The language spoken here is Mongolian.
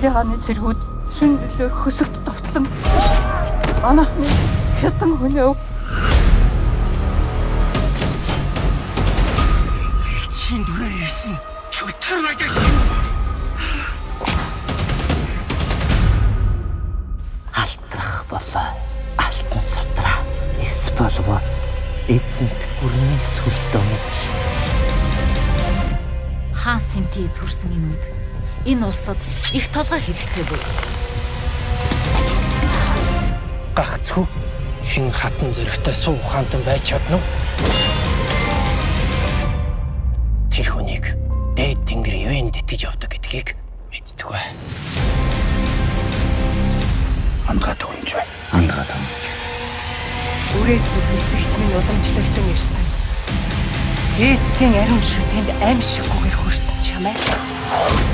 Өвлийн хааны цэргүүд шүн нөлөөр хөсөгт довтлон манайхны хэдэн хүнөө чин дүрээр ирсэн чөтгөр ажиж алтрах болоо алтан судраа эсболвоос эзэнт гүрний сүлдөөж хаан сэнти эзгүрсэн энүүд энэ улсад их толгой хэрэгтэй буй. гагцгүй хэн хатан зэрэгтэй суу ухаантан байж чадна уу? Тэр хүнийг дээд тэнгэр юунд итгэж явдаг гэдгийг мэддэг бай. Ангаад өгнж бай. ангаад өгнж. үрээс үлзэгтний уламжлагдсан ирсэн. Дээдсийн ариун шүтэнд аимшиггүйгээр хөрсөн чамай.